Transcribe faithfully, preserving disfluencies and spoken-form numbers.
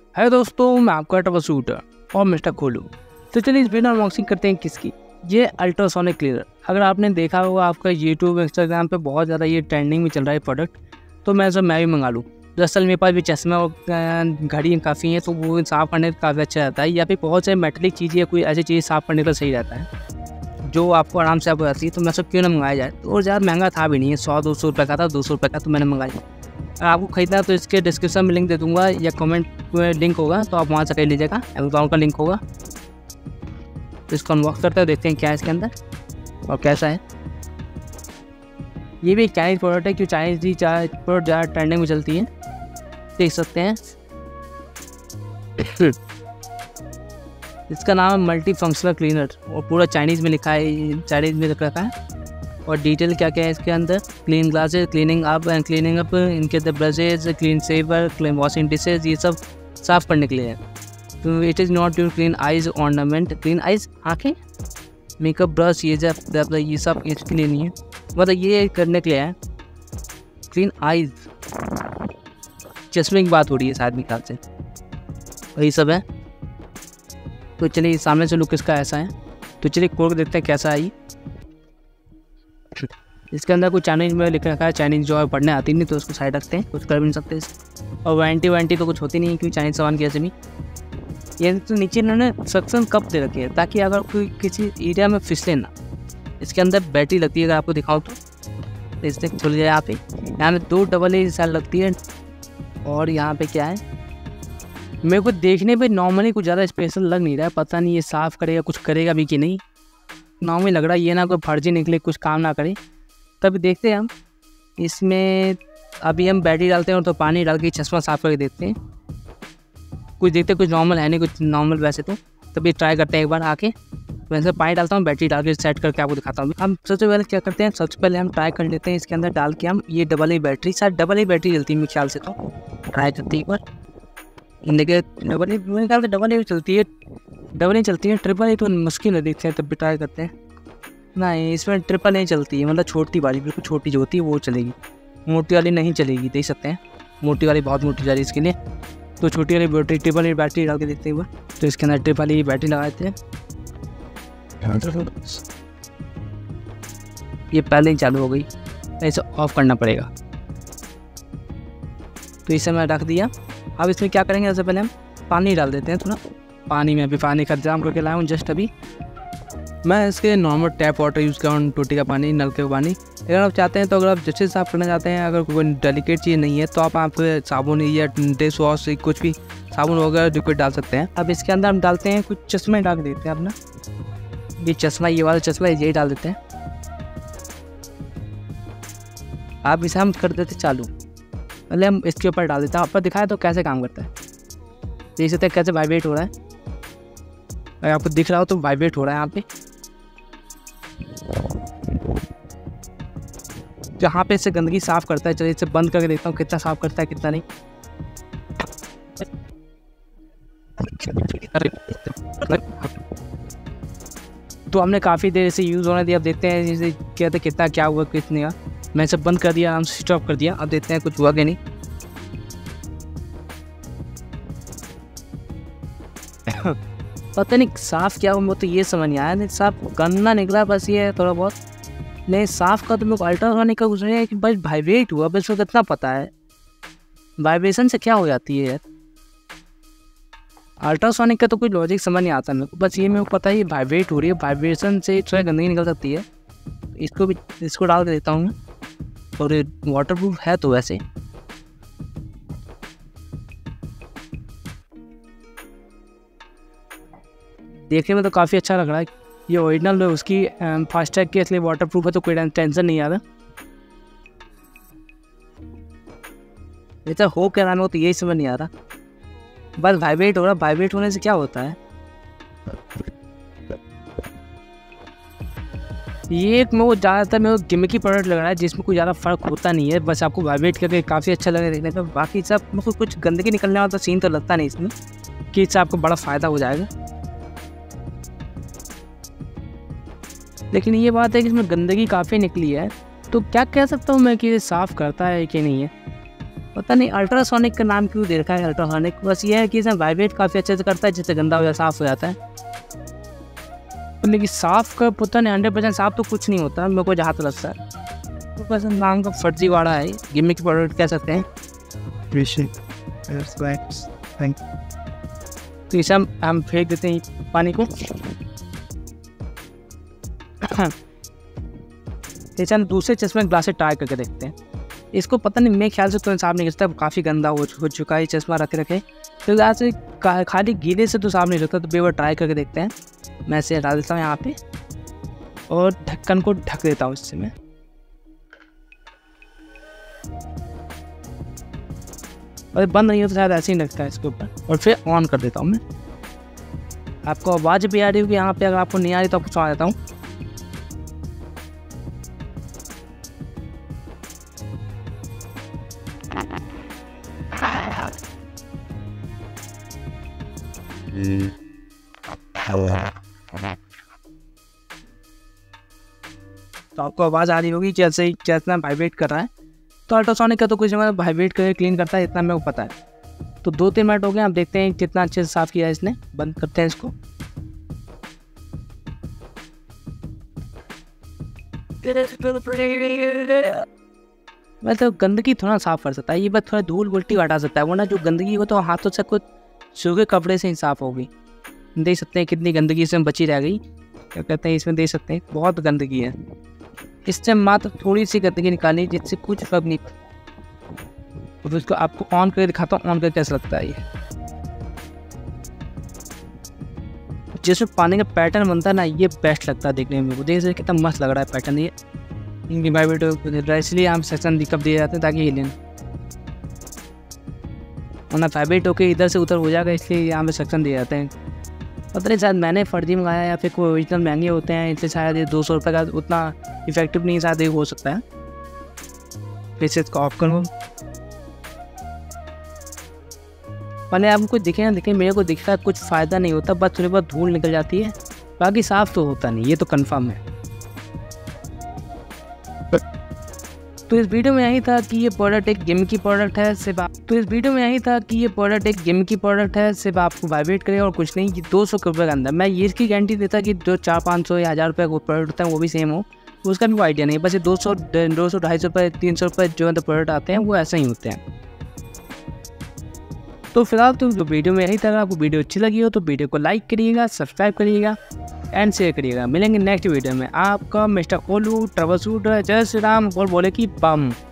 है दोस्तों, मैं आपका ट्रबल शूटर और मिस्टर खोलू। तो चलिए इस वीडियो अनबॉक्सिंग करते हैं किसकी, ये अल्ट्रासोनिक क्लीनर। अगर आपने देखा होगा आपका यूट्यूब इंस्टाग्राम पे बहुत ज़्यादा ये ट्रेंडिंग में चल रहा है प्रोडक्ट, तो मैं सब मैं भी मंगा लूँ। दरअसल मेरे पास भी चश्मा और घड़ी काफ़ी हैं, तो वो साफ़ करने का काफ़ी अच्छा रहता है, या फिर बहुत सारी मेटलिक चीज़ें या कोई ऐसी चीज़ साफ़ करने का सही रहता है जो आपको आराम से आप आती है। तो मैं सब क्यों ना मंगाया जाए। तो और ज़्यादा महंगा था भी नहीं है, सौ दो सौ रुपये का था, दो सौ रुपये का, तो मैंने मंगाया। अगर आपको खरीदना तो इसके डिस्क्रिप्शन में लिंक दे दूंगा या कमेंट में लिंक होगा, तो आप वहाँ से खरीद लीजिएगा। अमेज़ॉन का लिंक होगा। तो इसको अनबॉक्स करते हैं, देखते हैं क्या है इसके अंदर और कैसा है। ये भी एक चाइनीज़ प्रोडक्ट है, क्योंकि चाइनीज़ ही प्रोडक्ट ज़्यादा ट्रेंडिंग में चलती है, देख सकते हैं। इसका नाम है मल्टी फंक्शनल क्लीनर और पूरा चाइनीज़ में लिखा है, चाइनीज़ में लिख रखा है। और डिटेल क्या क्या है इसके अंदर, clean glasses, cleaning up and cleaning up इनके the brushes, clean saver, clean washing dishes, ये सब साफ़ करने के लिए है। तो it is not to clean eyes ornament, clean eyes आँखें, मेकअप ब्रश, ये जब ये सब इसके लिए नहीं है, मतलब ये करने के लिए है। क्लीन आइज, चश्मे की बात हो रही है शायद मेरे ख्याल से, वही सब है। तो चलिए सामने से लुक इसका ऐसा है। तो चलिए खोल के देखते हैं कैसा है ये। इसके अंदर कुछ चाइनीज़ में लिख रखा है, चाइनीज़ जो है पढ़ने आती नहीं, तो उसको साइड रखते हैं, कुछ कर भी नहीं सकते इस। और वारंटी वारंटी तो कुछ होती नहीं है, क्योंकि चाइनीज़ सामान की ऐसे भी। ये तो नीचे इन्होंने सक्शन कप दे रखी है, ताकि अगर कोई किसी एरिया में फिसले ना। इसके अंदर बैटरी लगती है, अगर आपको दिखाऊँ तो इससे खुल जाए। यहाँ पे यहाँ पे दो डबल ए सेल लगती है। और यहाँ पे क्या है, मेरे को देखने पे नॉर्मली कुछ ज़्यादा स्पेशल लग नहीं रहा है, पता नहीं ये साफ़ करेगा, कुछ करेगा भी कि नहीं। नॉर्मली लग रहा है, ये ना कोई फर्जी निकले, कुछ काम ना करे। तभी देखते हैं हम इसमें। अभी हम बैटरी डालते हैं और तो पानी डाल के चश्मा साफ़ करके देखते हैं। कुछ देखते कुछ नॉर्मल है नहीं, कुछ नॉर्मल वैसे तो। तभी ट्राई करते हैं एक बार आके। वैसे पानी डालता हूँ, बैटरी डाल के सेट करके आपको दिखाता हूँ। हम सबसे पहले क्या करते हैं, सबसे पहले हम ट्राई कर लेते हैं इसके अंदर डाल के। हम ये डबल ए बैटरी, शायद डबल ए बैटरी चलती है मेरे ख्याल से, तो ट्राई करते हैं एक बार। देखिए डबल ए मेरे ख्याल से डबल ए चलती है, डबल ए चलती है, ट्रिपल ए तो मुश्किल है, देखते हैं तब भी ट्राई करते हैं। नहीं, इसमें ट्रिपल ए चलती है, मतलब छोटी वाली, बिल्कुल छोटी जो होती है वो चलेगी, मोटी वाली नहीं चलेगी, देख सकते हैं। मोटी वाली बहुत मोटी जा रही है इसके लिए, तो छोटी वाली बैटरी, ट्रिपल ए बैटरी डाल के देखते हैं एक बार। तो इसके अंदर ट्रिपल ए बैटरी लगाते हैं। ये पहले ही चालू हो गई, इसे ऑफ करना पड़ेगा। तो इसे मैं रख दिया। अब इसमें क्या करेंगे, सबसे पहले हम पानी डाल देते हैं थोड़ा। पानी में अभी पानी का इंतजाम करके लाया हूँ जस्ट अभी। मैं इसके नॉर्मल टैप वाटर यूज़ कर रहा हूँ, टोटी का पानी, नलके का पानी। अगर आप चाहते हैं तो, अगर आप जैसे साफ़ करना चाहते हैं, अगर कोई डेलिकेट चीज़ नहीं है, तो आप आप साबुन या डिश वॉश कुछ भी साबुन वगैरह लिक्विड डाल सकते हैं। अब इसके अंदर हम डालते हैं कुछ चश्मे डाल देते हैं अपना। ये चश्मा, ये वाला चश्मा, यही डाल देते हैं। आप इसे हम कर देते चालू। पहले हम इसके ऊपर डाल देते हैं, आपको दिखाया तो कैसे काम करता है। देख सकते हैं कैसे वाइब्रेट हो रहा है, अगर आपको दिख रहा हो तो वाइब्रेट हो रहा है यहाँ पे। जहाँ पे इससे गंदगी साफ़ करता है, चलिए इसे बंद करके देखता हूँ कितना साफ़ करता है कितना नहीं। तो हमने काफ़ी देर से यूज़ होने दिया, अब देखते हैं जैसे कहते कितना क्या हुआ कितने का। मैं इसे बंद कर दिया, आराम से स्विच ऑफ कर दिया। अब देखते हैं कुछ हुआ कि नहीं। पता नहीं साफ़ क्या हुआ, वो तो ये समझ नहीं आया। नहीं साफ गंदा निकला बस, ये है थोड़ा बहुत। नहीं साफ़ का तो मेरे को अल्ट्रासोनिक का कुछ नहीं है कि बस वाइब्रेट हुआ, बस वो कितना पता है। वाइब्रेशन से क्या हो जाती है यार, अल्ट्रासोनिक का तो कोई लॉजिक समझ नहीं आता मेरे को। बस ये मेरे को पता है ये वाइब्रेट हो रही है, वाइब्रेशन से थोड़ा गंदगी निकल सकती है। इसको भी इसको डाल के देता हूँ मैं। और ये वाटर प्रूफ है तो वैसे। देखने में तो काफ़ी अच्छा लग रहा है। ये ओरिजिनल है उसकी, फास्टैग के, इसलिए वाटर प्रूफ है, तो कोई टेंशन नहीं आ रहा। ऐसा हो क्या रहा है, तो यही समझ नहीं आ रहा। बस वाइब्रेट हो रहा, वाइब्रेट होने से क्या होता है। ये एक मेरे को ज़्यादातर मेरे को गिमिकी प्रोडक्ट लग रहा है, जिसमें कोई ज़्यादा फ़र्क होता नहीं है। बस आपको वाइब्रेट करके काफ़ी अच्छा लगे देखने पर, बाकी सब मेरे को कुछ गंदगी निकलने वाला सीन तो लगता नहीं इसमें कि इससे आपको बड़ा फ़ायदा हो जाएगा। लेकिन ये बात है कि इसमें गंदगी काफ़ी निकली है, तो क्या कह सकता हूँ मैं कि ये साफ़ करता है कि नहीं है। पता नहीं अल्ट्रासोनिक का नाम क्यों दे रखा है अल्ट्रासोनिक, बस ये है कि इसमें वाइब्रेट काफ़ी अच्छे से करता है, जिससे गंदा हो जाए साफ़ हो जाता है। लेकिन साफ़ का पता नहीं हंड्रेड परसेंट साफ़ तो कुछ नहीं होता मेरे को जहाँ तक लगता है। तो बस नाम का फर्जीवाड़ा है, गिमिक प्रोडक्ट कह सकते हैं। तो इसे हम हम फेंक देते हैं पानी को। इसे हम दूसरे चश्मे ग्लास से ट्राई करके देखते हैं। इसको पता नहीं मेरे ख्याल से तो साफ नहीं करता, काफ़ी गंदा हो हो चुका है चश्मा रखे रखे। तो यहाँ से खाली गीले से तो साफ नहीं रहता, तो बेवर ट्राई करके देखते हैं। मैं इसे डाल देता हूँ यहाँ पे और ढक्कन को ढक देता हूँ इससे मैं। और बंद नहीं हो तो शायद ऐसे ही लगता है इसके ऊपर, और फिर ऑन कर देता हूँ मैं। आपको आवाज़ भी आ रही होगी यहाँ पे, अगर आपको नहीं आ रही तो आपको सुना देता हूँ। तो आपको आवाज़ आ रही होगी जैसे ही जितना वाइब्रेट कर रहा है। तो अल्ट्रासोनिक का तो कुछ नहीं, वाइब्रेट करके क्लीन करता है, इतना मेरे को पता है। तो दो तीन मिनट हो गए, आप देखते हैं कितना अच्छे से साफ़ किया है इसने। बंद करते हैं इसको। मतलब गंदगी थोड़ा साफ़ कर सकता है ये, बस थोड़ा धूल उल्टी हटा सकता है, वरना जो गंदगी हो तो हाथों से कुछ सूखे कपड़े से ही साफ़ होगी। देख सकते हैं कितनी गंदगी इसमें बची रह गई। क्या कहते हैं इसमें देख सकते हैं बहुत गंदगी है। इससे मात्र थोड़ी सी गंदगी निकाली जिससे कुछ फर्क नहीं। तो इसको आपको ऑन करके दिखाता हूँ, ऑन करके कैसा लगता है ये। जिसमें पानी का पैटर्न बनता है ना, ये बेस्ट लगता है देखने में। देख सकते कितना मस्त लग रहा है पैटर्न ये। इनकी वाइब्रेट इसलिए हम सेक्शन दिक्कत दिए जाते हैं ताकि ये लें, वरना वाइब्रेट होकर इधर से उधर हो जाएगा, इसलिए यहाँ पे सेक्शन दिए जाते हैं। पता नहीं शायद मैंने फर्जी मंगाया या फिर कोई ओरिजिनल महंगे होते हैं, इसलिए शायद ये दो सौ रुपये का उतना इफेक्टिव नहीं शायद ये हो सकता है। फिर से इसको ऑफ करूँ। मैंने आपको कुछ दिखे ना दिखे, मेरे को दिखता है कुछ फ़ायदा नहीं होता, बस थोड़ी बहुत धूल निकल जाती है, बाकी साफ़ तो होता नहीं, ये तो कन्फर्म है। तो इस वीडियो में यही था कि ये प्रोडक्ट एक गिमिकी प्रोडक्ट है सिर्फ आप तो इस वीडियो में यही था कि ये प्रोडक्ट एक गिमिकी प्रोडक्ट है सिर्फ आपको वाइब्रेट करेगा और कुछ नहीं। कि दो सौ रुपये के अंदर मैं ये इसकी गारंटी देता कि जो चार पाँच सौ या हज़ार रुपये का प्रोडक्ट होता है वो भी सेम हो, तो उसका भी आइडिया नहीं। बस ये दो सौ दो सौ ढाई सौ रुपये तीन सौ रुपये जो मतलब प्रोडक्ट आते हैं वो ऐसे ही होते हैं। तो फिलहाल तो वीडियो में यही था। अगर आपको वीडियो अच्छी लगी हो तो वीडियो को लाइक करिएगा, सब्सक्राइब करिएगा एंड शेयर करिएगा। मिलेंगे नेक्स्ट वीडियो में। आपका मिस्टर ओलू ट्रबल शूटर। जय श्री राम और बोले कि बम।